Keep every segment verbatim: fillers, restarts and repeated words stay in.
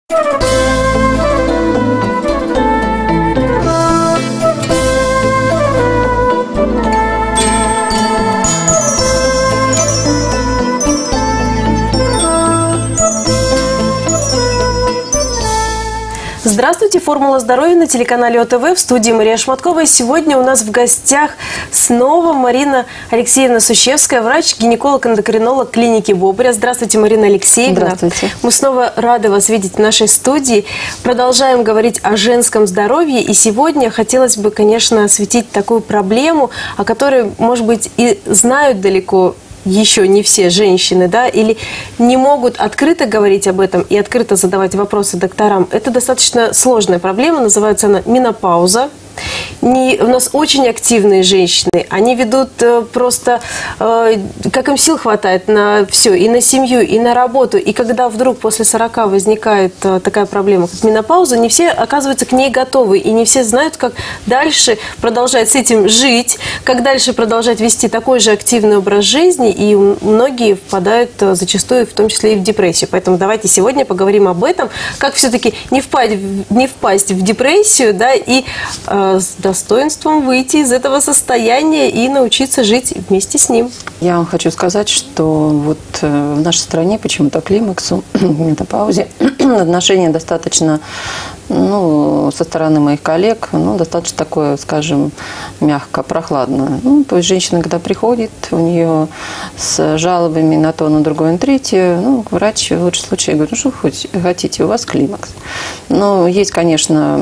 Здравствуйте, «Формула здоровья» на телеканале О Тэ Вэ, в студии Мария Шматкова. Сегодня у нас в гостях снова Марина Алексеевна Сущевская, врач-гинеколог-эндокринолог клиники Бобря. Здравствуйте, Марина Алексеевна. Здравствуйте. Мы снова рады вас видеть в нашей студии. Продолжаем говорить о женском здоровье. И сегодня хотелось бы, конечно, осветить такую проблему, о которой, может быть, и знают далеко еще не все женщины, да, или не могут открыто говорить об этом и открыто задавать вопросы докторам. Это достаточно сложная проблема, называется она менопауза. Не, у нас очень активные женщины, они ведут э, просто, э, как им сил хватает на все, и на семью, и на работу. И когда вдруг после сорока возникает э, такая проблема, как менопауза, не все оказываются к ней готовы, и не все знают, как дальше продолжать с этим жить, как дальше продолжать вести такой же активный образ жизни, и многие впадают э, зачастую, в том числе и в депрессию. Поэтому давайте сегодня поговорим об этом, как все-таки не впасть, не впасть в депрессию, да, и э, с достоинством выйти из этого состояния и научиться жить вместе с ним. Я вам хочу сказать, что вот в нашей стране почему-то к климаксу, к менопаузе отношение достаточно, ну, со стороны моих коллег, ну, достаточно такое, скажем, мягко, прохладное. Ну, то есть женщина, когда приходит, у нее с жалобами на то, на другое, на третье, ну, врач в лучшем случае говорит: ну, что вы хотите, у вас климакс. Но есть, конечно,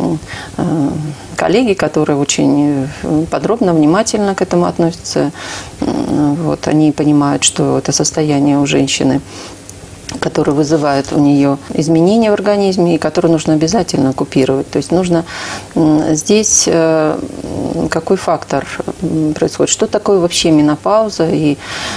коллеги, которые очень подробно, внимательно к этому относятся. Вот, они понимают, что это состояние у женщины, который вызывает у нее изменения в организме и которые нужно обязательно купировать. То есть нужно здесь какой фактор происходит, что такое вообще менопауза и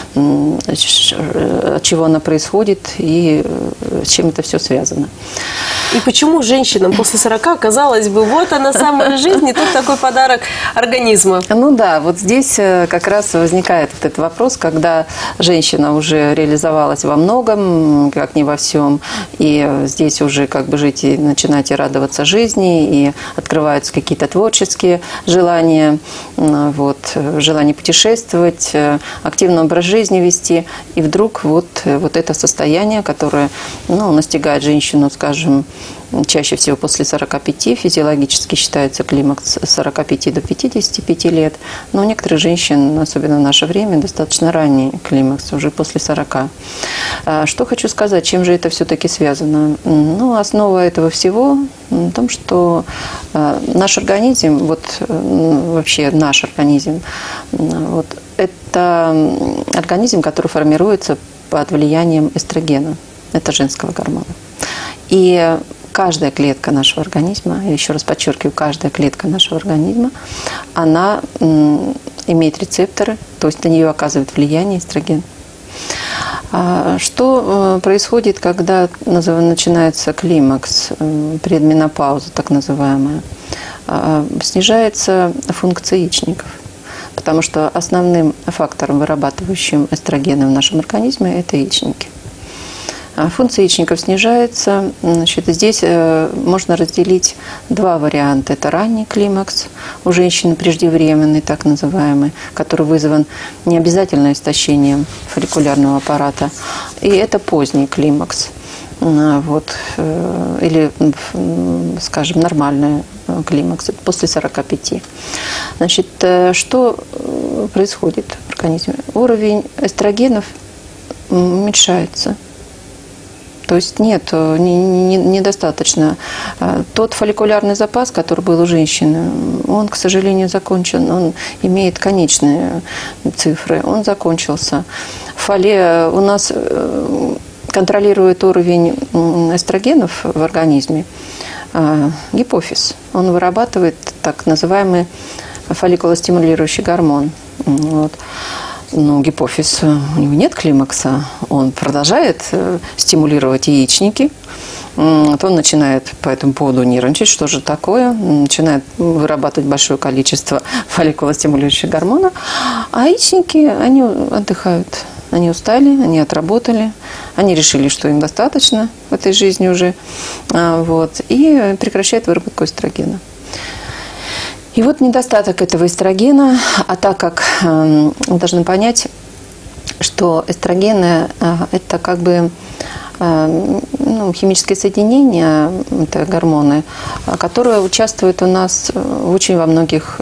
от чего она происходит и с чем это все связано. И почему женщинам после сорока, казалось бы, вот она самая жизнь, и тут такой подарок организма? Ну да, вот здесь как раз возникает этот вопрос, когда женщина уже реализовалась во многом, как не во всем, и здесь уже как бы жить и начинать и радоваться жизни, и открываются какие-то творческие желания, вот, желание путешествовать, активный образ жизни вести, и вдруг вот, вот это состояние, которое, ну, настигает женщину, скажем, чаще всего после сорока пяти, физиологически считается климакс с сорока пяти до пятидесяти пяти лет, но у некоторых женщин, особенно в наше время, достаточно ранний климакс, уже после сорока. Что хочу сказать, чем же это все-таки связано? Ну, основа этого всего в том, что наш организм, вот вообще наш организм, вот, это организм, который формируется под влиянием эстрогена, это женского гормона. И каждая клетка нашего организма, я еще раз подчеркиваю, каждая клетка нашего организма, она имеет рецепторы, то есть на нее оказывает влияние эстроген. Что происходит, когда начинается климакс, предменопауза так называемая? Снижается функция яичников, потому что основным фактором, вырабатывающим эстрогены в нашем организме, это яичники. Функция яичников снижается. Значит, здесь можно разделить два варианта. Это ранний климакс у женщин, преждевременный, так называемый, который вызван не обязательно истощением фолликулярного аппарата. И это поздний климакс. Вот, или, скажем, нормальный климакс после сорока пяти. Значит, что происходит в организме? Уровень эстрогенов уменьшается. То есть нет, недостаточно. Тот фолликулярный запас, который был у женщины, он, к сожалению, закончен. Он имеет конечные цифры. Он закончился. Фоле у нас контролирует уровень эстрогенов в организме гипофиз. Он вырабатывает так называемый фолликулостимулирующий гормон. Вот. Но гипофиз, у него нет климакса, он продолжает стимулировать яичники, то он начинает по этому поводу нервничать, что же такое, начинает вырабатывать большое количество фолликулостимулирующих гормонов, а яичники, они отдыхают. они устали, они отработали, они решили, что им достаточно в этой жизни уже, вот, и прекращают выработку эстрогена. И вот недостаток этого эстрогена, а так как мы должны понять, что эстрогены – это как бы ну, химическое соединение, это гормоны, которые участвуют у нас очень во многих,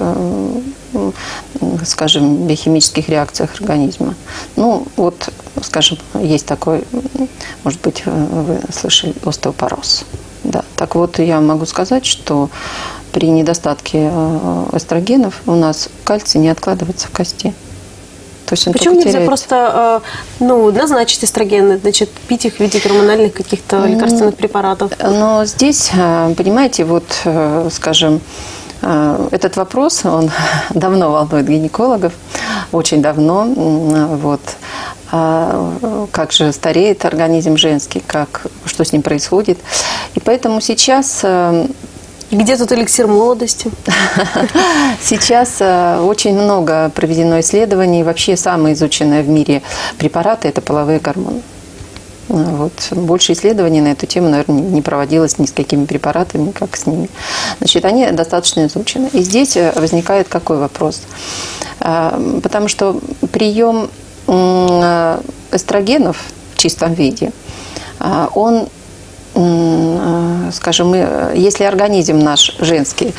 скажем, биохимических реакциях организма. Ну, вот, скажем, есть такой, может быть, вы слышали, остеопороз. Да. Так вот, я могу сказать, что при недостатке эстрогенов у нас кальций не откладывается в кости. То есть он Почему нельзя теряется. просто ну, назначить эстрогены, значит, пить их в виде гормональных каких-то лекарственных препаратов? Но здесь, понимаете, вот, скажем, этот вопрос, он давно волнует гинекологов, очень давно. Вот. Как же стареет организм женский, как, что с ним происходит. И поэтому сейчас... Где тут эликсир молодости? Сейчас очень много проведено исследований. Вообще самые изученные в мире препараты – это половые гормоны. Вот. Больше исследований на эту тему, наверное, не проводилось ни с какими препаратами, как с ними. Значит, они достаточно изучены. И здесь возникает какой вопрос? Потому что прием эстрогенов в чистом виде, он, скажем, мы, если организм наш женский,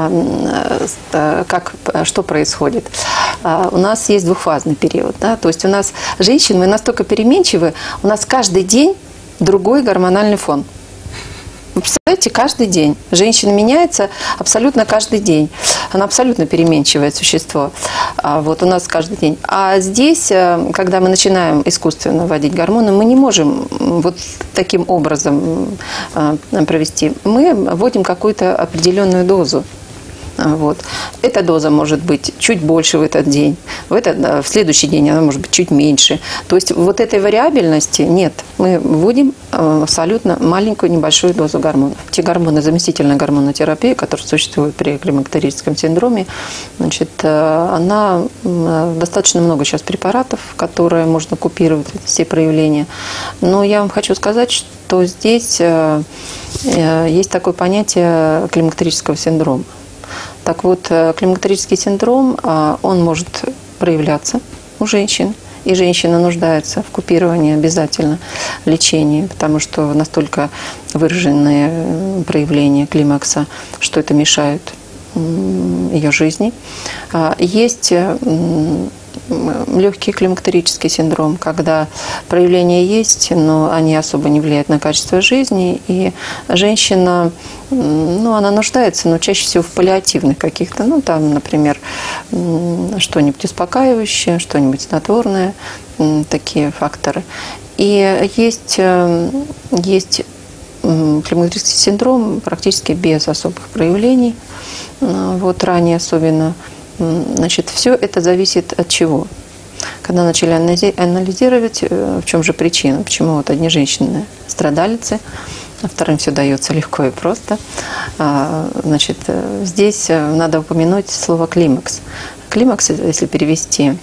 как, что происходит? У нас есть двухфазный период. Да? То есть у нас женщины, мы настолько переменчивы, у нас каждый день другой гормональный фон. Вы представляете, каждый день. Женщина меняется абсолютно каждый день. Она абсолютно переменчивое существо. Вот у нас каждый день. А здесь, когда мы начинаем искусственно вводить гормоны, мы не можем вот таким образом провести. Мы вводим какую-то определенную дозу. Вот. Эта доза может быть чуть больше в этот день, в, этот, в следующий день она может быть чуть меньше. То есть вот этой вариабельности нет. Мы вводим абсолютно маленькую небольшую дозу гормонов. Те гормоны, заместительная гормонотерапия, которая существует при климактерическом синдроме, значит, она достаточно много сейчас препаратов, которые можно купировать все проявления. Но я вам хочу сказать, что здесь есть такое понятие климактерического синдрома. Так вот, климактерический синдром, он может проявляться у женщин, и женщина нуждается в купировании обязательно, лечении, потому что настолько выраженные проявления климакса, что это мешает ее жизни. Есть легкий климактерический синдром, когда проявления есть, но они особо не влияют на качество жизни, и женщина, ну, она нуждается, но чаще всего в паллиативных каких-то, ну, там, например, что-нибудь успокаивающее, что-нибудь снотворное, такие факторы. И есть, есть климактерический синдром практически без особых проявлений, вот ранее особенно. Значит, все это зависит от чего? Когда начали анализировать, в чем же причина, почему вот одни женщины страдалицы, а вторым все дается легко и просто. Значит, здесь надо упомянуть слово климакс. Климакс, если перевести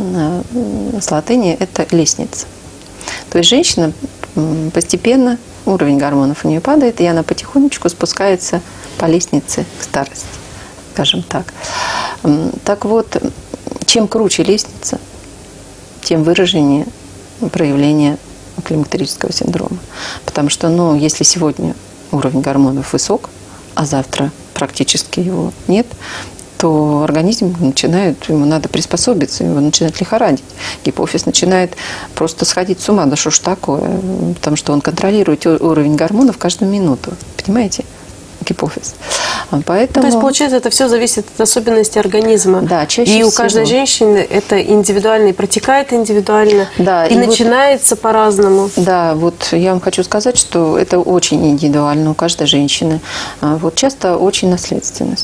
с латыни, это лестница. То есть женщина постепенно, уровень гормонов у нее падает, и она потихонечку спускается по лестнице к старости, скажем так. Так вот, чем круче лестница, тем выраженнее проявление климактерического синдрома. Потому что, ну, если сегодня уровень гормонов высок, а завтра практически его нет, то организм начинает, ему надо приспособиться, его начинает лихорадить. Гипофиз начинает просто сходить с ума, да что ж такое, потому что он контролирует уровень гормонов каждую минуту, понимаете? Гипофиз. Поэтому... То есть, получается, это все зависит от особенностей организма. Да, чаще и всего. У каждой женщины это индивидуально, и протекает индивидуально, да, и, и начинается вот, по-разному. Да, вот я вам хочу сказать, что это очень индивидуально у каждой женщины. Вот часто очень наследственность.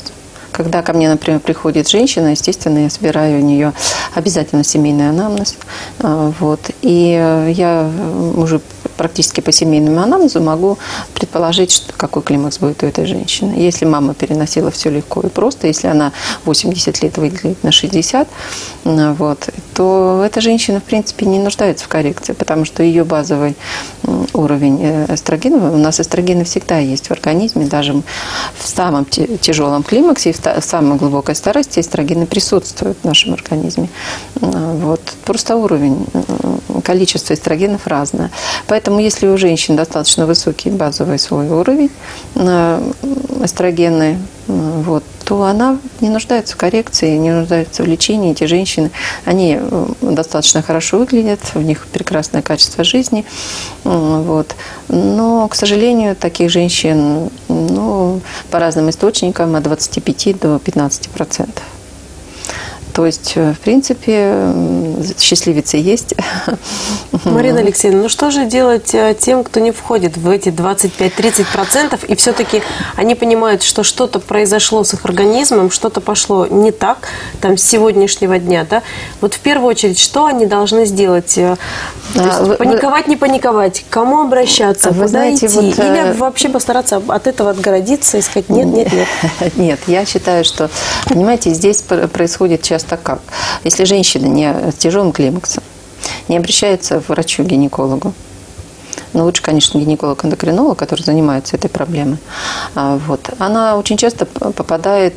Когда ко мне, например, приходит женщина, естественно, я собираю у нее обязательно семейный анамнез. Вот. И я уже практически по семейному анамнезу могу предположить, что, какой климакс будет у этой женщины. Если мама переносила все легко и просто, если она восемьдесят лет выглядит на шестьдесят, вот, то эта женщина, в принципе, не нуждается в коррекции, потому что ее базовый уровень эстрогена, у нас эстрогены всегда есть в организме, даже в самом тяжелом климаксе и в самой глубокой старости эстрогены присутствуют в нашем организме. Вот. Просто уровень, количество эстрогенов разное. Поэтому если у женщин достаточно высокий базовый свой уровень эстрогены, вот, то она не нуждается в коррекции, не нуждается в лечении. Эти женщины, они достаточно хорошо выглядят, у них прекрасное качество жизни. Вот. Но, к сожалению, таких женщин, ну, по разным источникам от двадцати пяти до пятнадцати процентов. То есть, в принципе, счастливицы есть. Марина Алексеевна, ну что же делать тем, кто не входит в эти двадцать пять - тридцать процентов, и все-таки они понимают, что что-то произошло с их организмом, что-то пошло не так, там, с сегодняшнего дня, да? Вот в первую очередь, что они должны сделать? То есть, а, паниковать, вы... не паниковать, к кому обращаться, вы куда знаете, идти? Вот, или вообще постараться от этого отгородиться и сказать нет, нет, нет? Нет, я считаю, что, понимаете, здесь происходит часто как? Если женщина не с тяжелым климаксом, не обращается к врачу-гинекологу, ну, лучше, конечно, гинеколог-эндокринолог, который занимается этой проблемой, вот, она очень часто попадает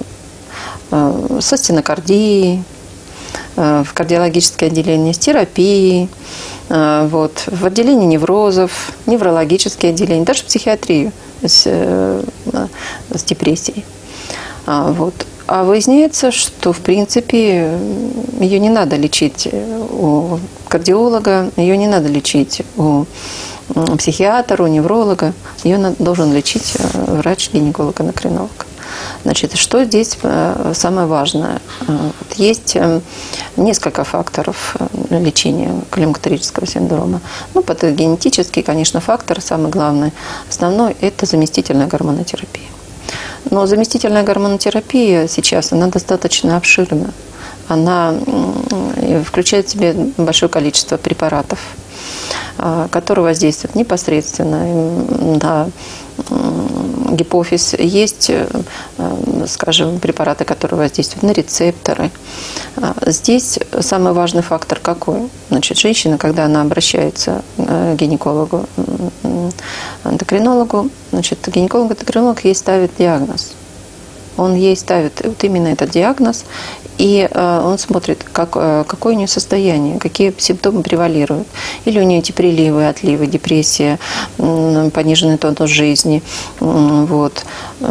со стенокардией, в кардиологическое отделение с терапией, вот, в отделение неврозов, неврологические отделения, даже в психиатрию с, с депрессией. Вот. А выясняется, что, в принципе, ее не надо лечить у кардиолога, ее не надо лечить у психиатра, у невролога, ее должен лечить врач-гинеколог-эндокринолог. Значит, что здесь самое важное? Есть несколько факторов лечения климактерического синдрома. Ну, патогенетический, конечно, фактор, самый главный, основной – это заместительная гормонотерапия. Но заместительная гормонотерапия сейчас, она достаточно обширна. Она включает в себя большое количество препаратов, которые воздействуют непосредственно на гипофиз. Есть, скажем, препараты, которые воздействуют на рецепторы. Здесь самый важный фактор какой? Значит, женщина, когда она обращается к гинекологу, эндокринологу, значит, гинеколог-эндокринолог ей ставит диагноз. Он ей ставит вот именно этот диагноз, и он смотрит, как, какое у нее состояние, какие симптомы превалируют. Или у нее эти приливы, отливы, депрессия, пониженный тонус жизни, вот,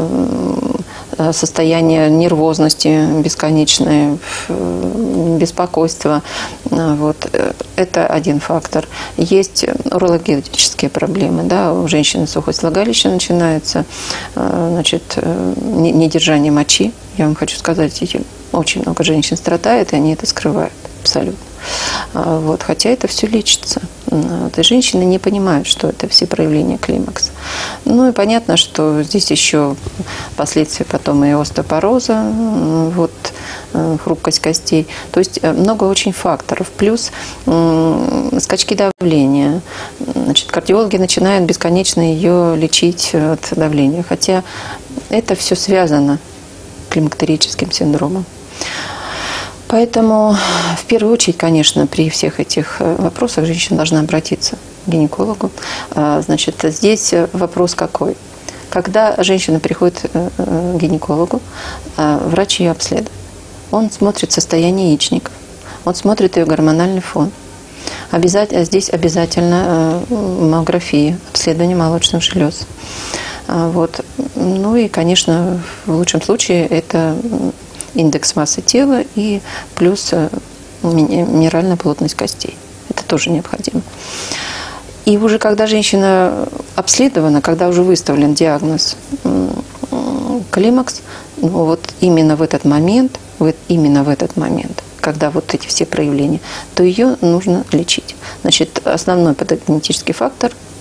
состояние нервозности бесконечное, беспокойство. Вот. Это один фактор. Есть урологические проблемы. Да? У женщины сухость влагалища начинается, значит, недержание мочи. Я вам хочу сказать, очень много женщин страдает, и они это скрывают абсолютно. Вот, хотя это все лечится. Вот, и женщины не понимают, что это все проявления климакса. Ну и понятно, что здесь еще последствия потом и остеопороза, вот, хрупкость костей. То есть много очень факторов. Плюс скачки давления. Значит, кардиологи начинают бесконечно ее лечить от давления. Хотя это все связано с климактерическим синдромом. Поэтому, в первую очередь, конечно, при всех этих вопросах женщина должна обратиться к гинекологу. Значит, здесь вопрос какой? Когда женщина приходит к гинекологу, врач ее обследует. Он смотрит состояние яичников, он смотрит ее гормональный фон. Обязательно, здесь обязательно маммография, обследование молочных желез. Вот. Ну и, конечно, в лучшем случае это индекс массы тела и плюс минеральная плотность костей. Это тоже необходимо. И уже когда женщина обследована, когда уже выставлен диагноз климакс, ну вот именно в этот момент, вот именно в этот момент, когда вот эти все проявления, то ее нужно лечить. Значит, основной патогенетический фактор –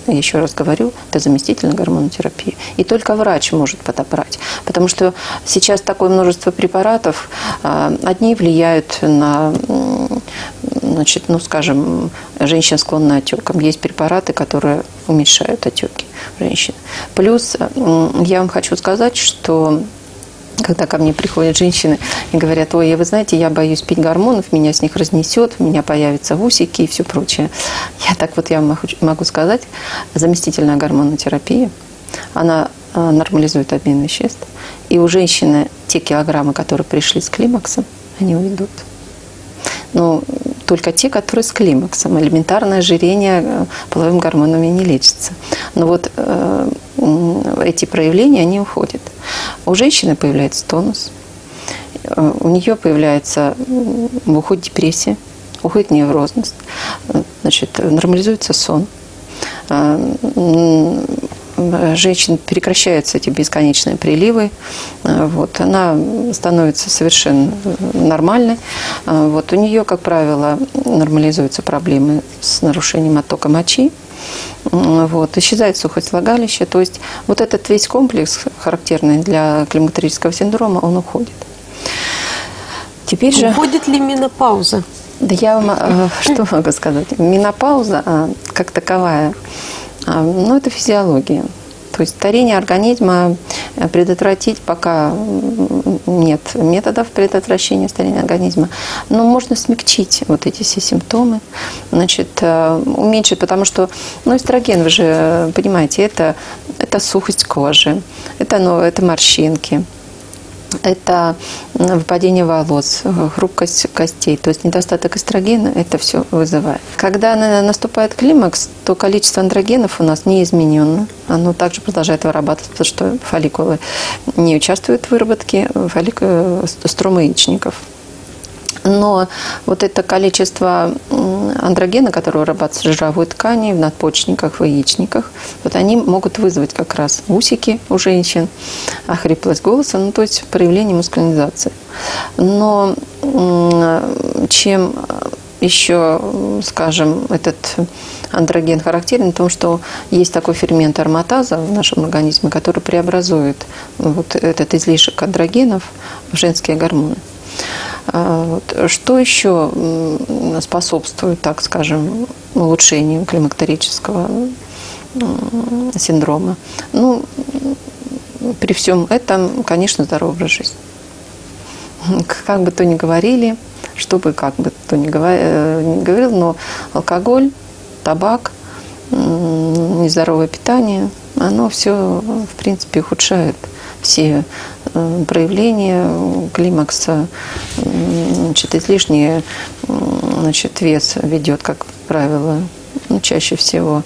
я еще раз говорю, это заместительная гормонотерапия. И только врач может подобрать. Потому что сейчас такое множество препаратов, одни влияют на, значит, ну, скажем, женщин, склонных к отекам. Есть препараты, которые уменьшают отеки женщин. Плюс я вам хочу сказать, что когда ко мне приходят женщины и говорят: ой, вы знаете, я боюсь пить гормонов, меня с них разнесет, у меня появятся усики и все прочее. Я так вот я могу сказать, заместительная гормонотерапия, она нормализует обмен веществ. И у женщины те килограммы, которые пришли с климаксом, они уйдут. Но только те, которые с климаксом. Элементарное ожирение половыми гормонами не лечится. Но вот э, эти проявления, они уходят. У женщины появляется тонус, у нее появляется, уходит депрессия, уходит неврозность, значит, нормализуется сон. Женщин прекращаются эти бесконечные приливы, вот, она становится совершенно нормальной. Вот, у нее, как правило, нормализуются проблемы с нарушением оттока мочи, вот, исчезает сухость влагалища. То есть вот этот весь комплекс, характерный для климактерического синдрома, он уходит. Теперь же... Уходит ли менопауза? Да я вам что могу сказать? Менопауза как таковая, ну, это физиология. То есть старение организма предотвратить пока нет методов предотвращения старения организма. Но можно смягчить вот эти все симптомы, значит, уменьшить, потому что, ну, эстроген, вы же понимаете, это, это сухость кожи, это, ну, это морщинки. Это выпадение волос, хрупкость костей, то есть недостаток эстрогена, это все вызывает. Когда наступает климакс, то количество андрогенов у нас не изменено. Оно также продолжает вырабатываться, потому что фолликулы не участвуют в выработке стромы яичников. Но вот это количество андрогена, которое вырабатывается в жировой ткани, в надпочечниках, в яичниках, вот они могут вызвать как раз усики у женщин, охриплость голоса, ну, то есть проявление мускулинизации. Но чем еще, скажем, этот андроген характерен, в том, что есть такой фермент ароматаза в нашем организме, который преобразует вот этот излишек андрогенов в женские гормоны. Вот. Что еще способствует, так скажем, улучшению климактерического синдрома? Ну, при всем этом, конечно, здоровый образ жизни. Как бы то ни говорили, что бы как бы то ни говорил, но алкоголь, табак, нездоровое питание, оно все, в принципе, ухудшает все проявления климакса. Значит, излишний, значит, вес ведет, как правило, ну, чаще всего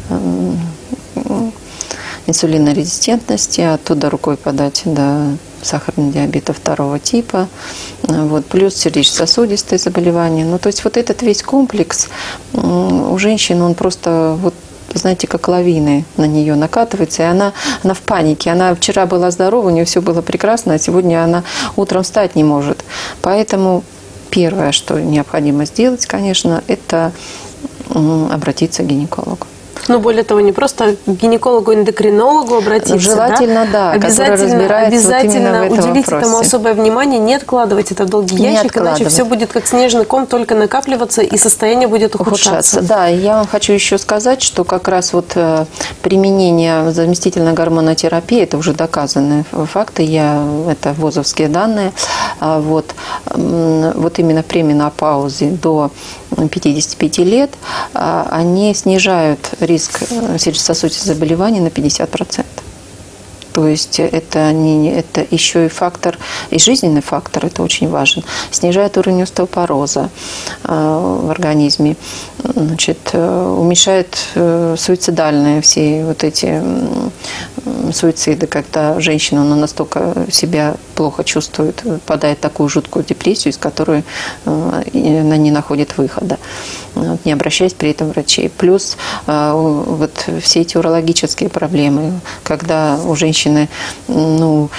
инсулинорезистентности, оттуда рукой подать до сахарного диабета второго типа, вот, плюс сердечно-сосудистые заболевания. Ну, то есть вот этот весь комплекс у женщин, он просто вот, знаете, как лавины на нее накатывается, и она, она в панике. Она вчера была здорова, у нее все было прекрасно, а сегодня она утром встать не может. Поэтому первое, что необходимо сделать, конечно, это обратиться к гинекологу. Ну, более того, не просто к гинекологу-эндокринологу обратиться. Желательно, да, да, обязательно, обязательно вот уделить вопросе. этому особое внимание, не откладывать это в долгий не ящик, иначе все будет как снежный ком, только накапливаться, и состояние будет ухудшаться. ухудшаться. Да, я вам хочу еще сказать, что как раз вот применение заместительной гормонотерапии, это уже доказанные факты, я, это ВОЗовские данные, вот, вот именно при менопаузе до пятидесяти пяти лет они снижают риск сердечно-сосудистых заболеваний на пятьдесят процентов. То есть это, не, это еще и фактор, и жизненный фактор, это очень важно. Снижает уровень остеопороза э, в организме, значит, э, уменьшает э, суицидальные все вот эти э, суициды, когда женщина она настолько себя плохо чувствует, впадает в такую жуткую депрессию, из которой э, она не находит выхода, вот, не обращаясь при этом врачей. Плюс э, вот все эти урологические проблемы, когда у женщины ну,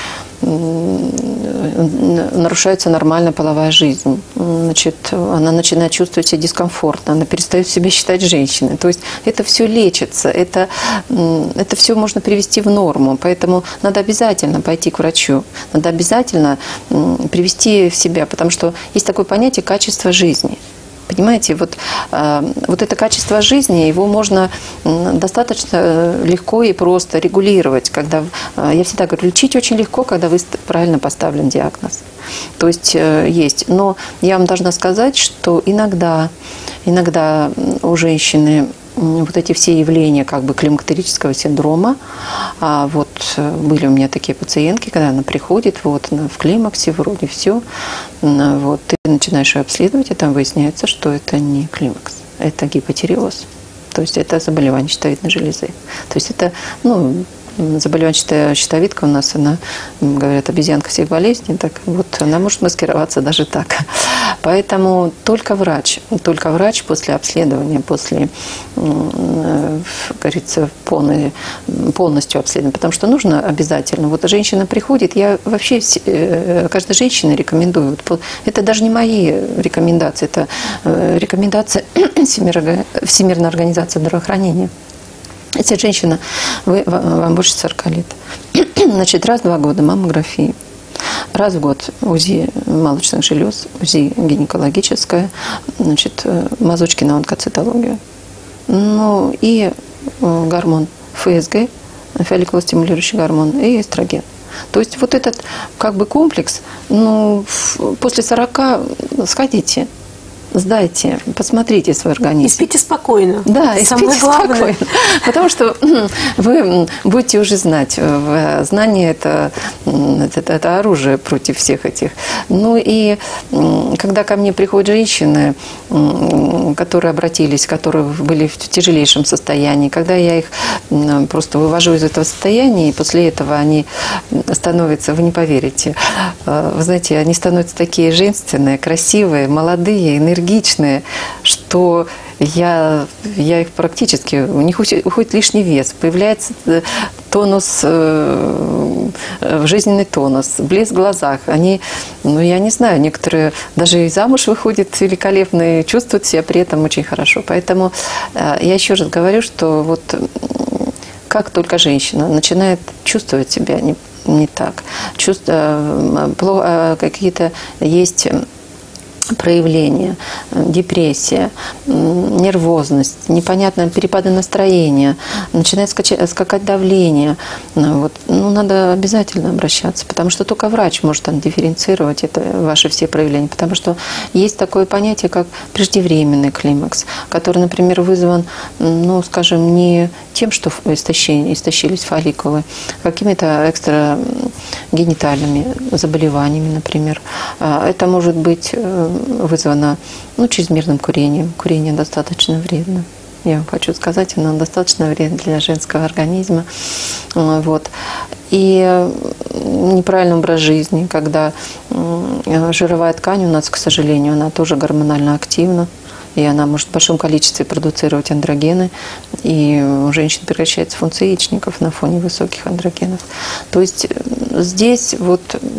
нарушается нормальная половая жизнь. Значит, она начинает чувствовать себя дискомфортно, она перестает себя считать женщиной. То есть это все лечится, это, это все можно привести в норму. Поэтому надо обязательно пойти к врачу, надо обязательно привести в себя, потому что есть такое понятие качество жизни. Понимаете, вот, вот это качество жизни, его можно достаточно легко и просто регулировать. Когда, я всегда говорю, лечить очень легко, когда вы правильно поставлен диагноз. То есть есть. Но я вам должна сказать, что иногда, иногда у женщины вот эти все явления как бы климактерического синдрома. А вот были у меня такие пациентки, когда она приходит, вот она в климаксе, вроде все, вот ты начинаешь ее обследовать, и там выясняется, что это не климакс, это гипотиреоз. То есть это заболевание щитовидной железы. То есть это, ну, заболевание щитовидка у нас, она, говорят, обезьянка всех болезней, так вот она может маскироваться даже так. Поэтому только врач, только врач после обследования, после, как говорится, полной, полностью обследования, потому что нужно обязательно. Вот женщина приходит, я вообще каждой женщине рекомендую, это даже не мои рекомендации, это рекомендация Всемирной организации здравоохранения. Если женщина, вы, вам больше сорока лет, значит, раз в два года маммографии, раз в год УЗИ молочных желез, УЗИ гинекологическое, значит, мазочки на онкоцитологию, ну и гормон ФСГ, фолликулостимулирующий гормон, и эстроген. То есть вот этот как бы комплекс, ну, после сорока сходите. Сдайте, посмотрите свой организм. И спите спокойно. Да, и спите спокойно. Потому что вы будете уже знать. Знание это, это, это оружие против всех этих. Ну и когда ко мне приходят женщины, которые обратились, которые были в тяжелейшем состоянии, когда я их просто вывожу из этого состояния, и после этого они становятся, вы не поверите, вы знаете, они становятся такие женственные, красивые, молодые, энергичные, что я, я их практически, у них уходит лишний вес, появляется тонус, жизненный тонус, блеск в глазах. Они, ну я не знаю, некоторые даже и замуж выходят великолепно и чувствуют себя при этом очень хорошо. Поэтому я еще раз говорю, что вот как только женщина начинает чувствовать себя не, не так, чувства, какие-то есть проявления, депрессия, нервозность, непонятные перепады настроения, начинает скачать, скакать давление. Вот. Ну, надо обязательно обращаться, потому что только врач может там дифференцировать это, ваши все проявления. Потому что есть такое понятие, как преждевременный климакс, который, например, вызван, ну, скажем, не тем, что истощились фолликулы, а какими-то экстрагенитальными заболеваниями, например. Это может быть вызвано, ну, чрезмерным курением. Курение достаточно вредно. Я вам хочу сказать, оно достаточно вредно для женского организма. Вот. И неправильный образ жизни, когда жировая ткань у нас, к сожалению, она тоже гормонально активна. И она может в большом количестве продуцировать андрогены. И у женщин прекращается функция яичников на фоне высоких андрогенов. То есть здесь вот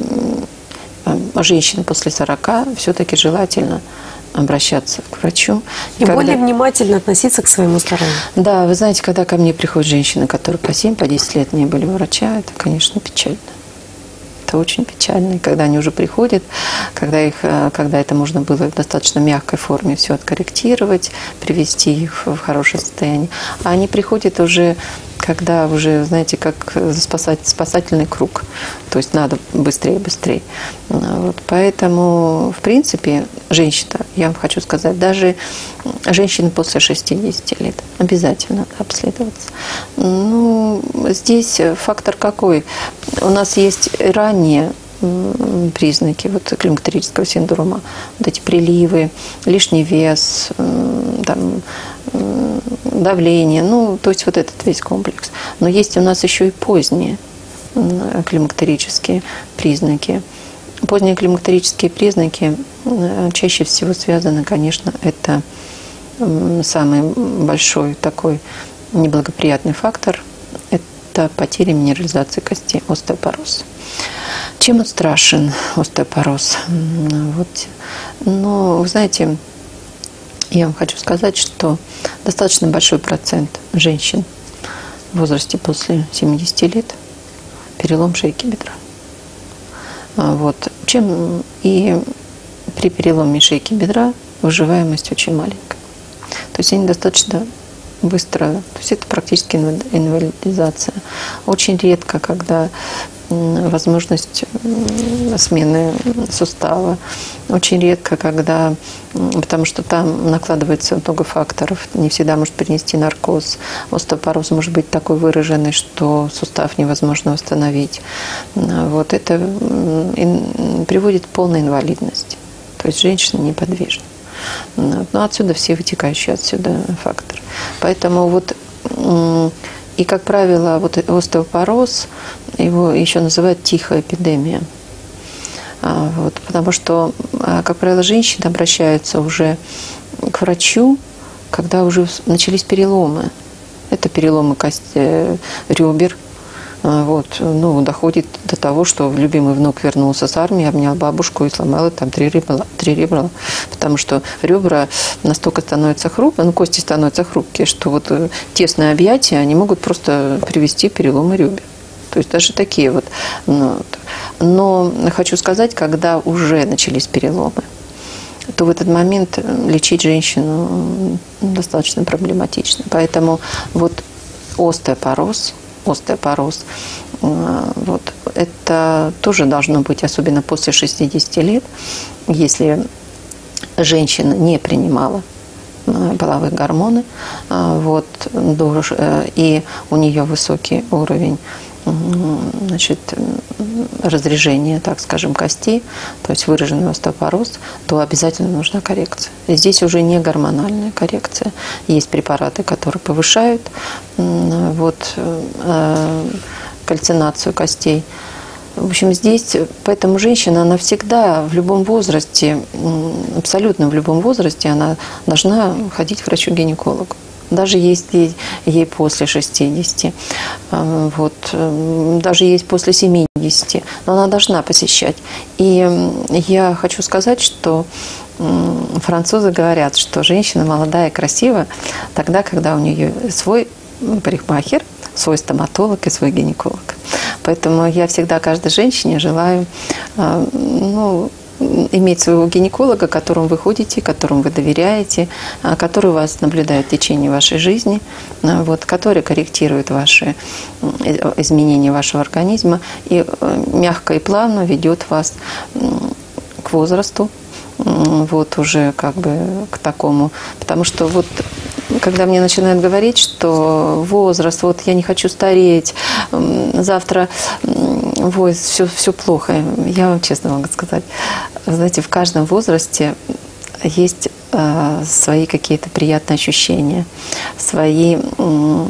женщинам после сорока все-таки желательно обращаться к врачу. И, и когда... более внимательно относиться к своему здоровью. Да, вы знаете, когда ко мне приходят женщины, которые по семь, по десять лет не были у врача, это, конечно, печально. Это очень печально. И когда они уже приходят, когда, их, когда это можно было в достаточно мягкой форме все откорректировать, привести их в хорошее состояние, а они приходят уже, когда уже, знаете, как спасать, спасательный круг. То есть надо быстрее, быстрее. Вот. Поэтому, в принципе, женщина, я вам хочу сказать, даже женщины после шестидесяти лет обязательно надо обследоваться. Ну, здесь фактор какой? У нас есть ранние признаки вот, климактерического синдрома, вот эти приливы, лишний вес, там, давление, ну, то есть вот этот весь комплекс. Но есть у нас еще и поздние климактерические признаки. Поздние климактерические признаки чаще всего связаны, конечно, это самый большой такой неблагоприятный фактор – это потеря минерализации кости, остеопороз. Чем он страшен, остеопороз? Вот. Но, вы знаете, я вам хочу сказать, что достаточно большой процент женщин в возрасте после семидесяти лет перелом шейки бедра. Вот. Чем и при переломе шейки бедра выживаемость очень маленькая. То есть они достаточно быстро, то есть это практически инвалидизация. Очень редко, когда возможность смены сустава. Очень редко, когда, потому что там накладывается много факторов, не всегда может принести наркоз. Остеопороз может быть такой выраженный, что сустав невозможно восстановить. Вот это приводит к полной инвалидности. То есть женщина неподвижна. Но отсюда все вытекающие отсюда факторы. Поэтому вот и, как правило, вот остеопороз, его еще называют тихая эпидемия. Вот, потому что, как правило, женщины обращаются уже к врачу, когда уже начались переломы. Это переломы кости, ребер. Вот, ну, доходит до того, что любимый внук вернулся с армии, обнял бабушку и сломал там три ребра, три ребра. Потому что ребра настолько становятся хрупкие, ну, кости становятся хрупкие, что вот тесные объятия, они могут просто привести к перелому ребер. То есть даже такие вот. Ну, но хочу сказать, когда уже начались переломы, то в этот момент лечить женщину достаточно проблематично. Поэтому вот остеопороз, остеопороз, вот, это тоже должно быть, особенно после шестидесяти лет, если женщина не принимала половые гормоны, вот, и у нее высокий уровень, значит, разрежения, так скажем, костей, то есть выраженный остеопороз, то обязательно нужна коррекция. Здесь уже не гормональная коррекция. Есть препараты, которые повышают вот, кальцинацию костей. В общем, здесь, поэтому женщина, она всегда в любом возрасте, абсолютно в любом возрасте, она должна ходить к врачу-гинекологу. Даже если ей после шестидесяти, вот, даже есть после семидесяти, но она должна посещать. И я хочу сказать, что французы говорят, что женщина молодая и красивая тогда, когда у нее свой парикмахер, свой стоматолог и свой гинеколог. Поэтому я всегда каждой женщине желаю, ну, иметь своего гинеколога, к которому вы ходите, которому вы доверяете, который вас наблюдает в течение вашей жизни, вот, который корректирует ваши изменения вашего организма и мягко и плавно ведет вас к возрасту, вот уже как бы к такому. Потому что вот когда мне начинают говорить, что возраст, вот я не хочу стареть, завтра ой, все, все плохо. Я вам честно могу сказать, знаете, в каждом возрасте есть э, свои какие-то приятные ощущения, свои, э,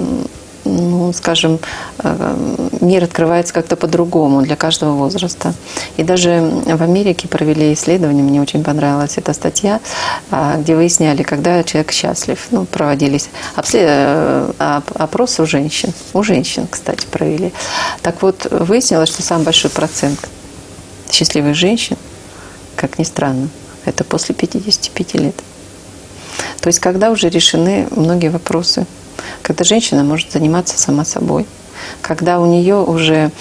ну, скажем, э, мир открывается как-то по-другому для каждого возраста. И даже в Америке провели исследование, мне очень понравилась эта статья, э, где выясняли, когда человек счастлив. Ну, проводились обслед... опросы у женщин. У женщин, кстати, провели. Так вот, выяснилось, что самый большой процент счастливых женщин, как ни странно, это после пятидесяти пяти лет. То есть, когда уже решены многие вопросы, когда женщина может заниматься сама собой, когда у нее уже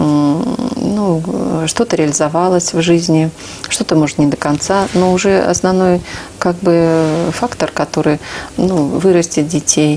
ну, что-то реализовалось в жизни, что-то, может, не до конца, но уже основной как бы фактор, который, ну, вырастет детей,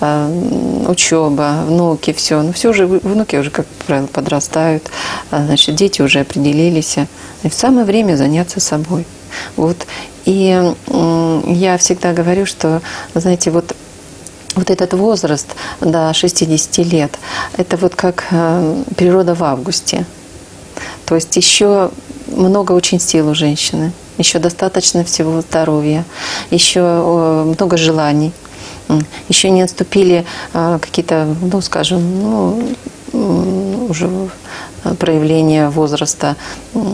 учеба, внуки, все. Ну, все уже, внуки уже, как правило, подрастают, значит, дети уже определились. И самое время заняться собой. Вот. И я всегда говорю, что, знаете, вот Вот этот возраст до шестидесяти лет, это вот как природа в августе. То есть еще много очень сил у женщины, еще достаточно всего здоровья, еще много желаний, еще не наступили какие-то, ну, скажем, ну, уже проявления возраста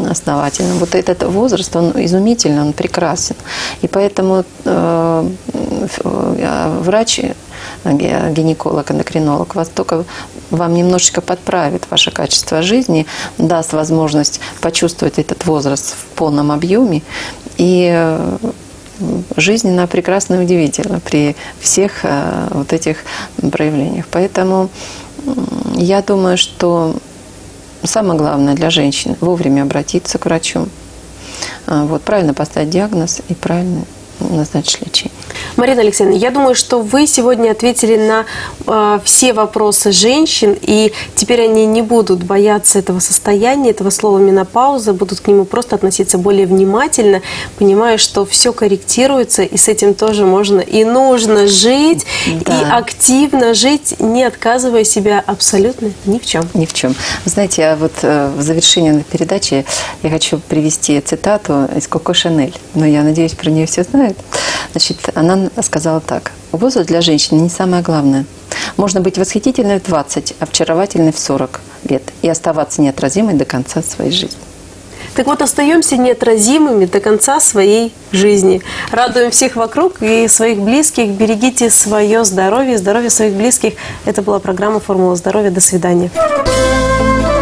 основательного. Вот этот возраст, он изумительный, он прекрасен. И поэтому э, врач, гинеколог, эндокринолог вас только вам немножечко подправит ваше качество жизни, даст возможность почувствовать этот возраст в полном объеме. И жизненно прекрасно и удивительно при всех вот этих проявлениях. Поэтому я думаю, что самое главное для женщин – вовремя обратиться к врачу, вот, правильно поставить диагноз и правильно назначить лечение. Марина Алексеевна, я думаю, что вы сегодня ответили на э, все вопросы женщин, и теперь они не будут бояться этого состояния, этого слова менопауза, будут к нему просто относиться более внимательно, понимая, что все корректируется, и с этим тоже можно и нужно жить, да. И активно жить, не отказывая себя абсолютно ни в чем. Ни в чем. Вы знаете, а вот э, в завершении передачи я хочу привести цитату из Коко Шанель, но я надеюсь, про нее все знают. Значит, она сказала так: возраст для женщины не самое главное. Можно быть восхитительной в двадцать, очаровательной в сорок лет и оставаться неотразимой до конца своей жизни. Так вот, остаемся неотразимыми до конца своей жизни. Радуем всех вокруг и своих близких. Берегите свое здоровье, здоровье своих близких. Это была программа «Формула здоровья». До свидания.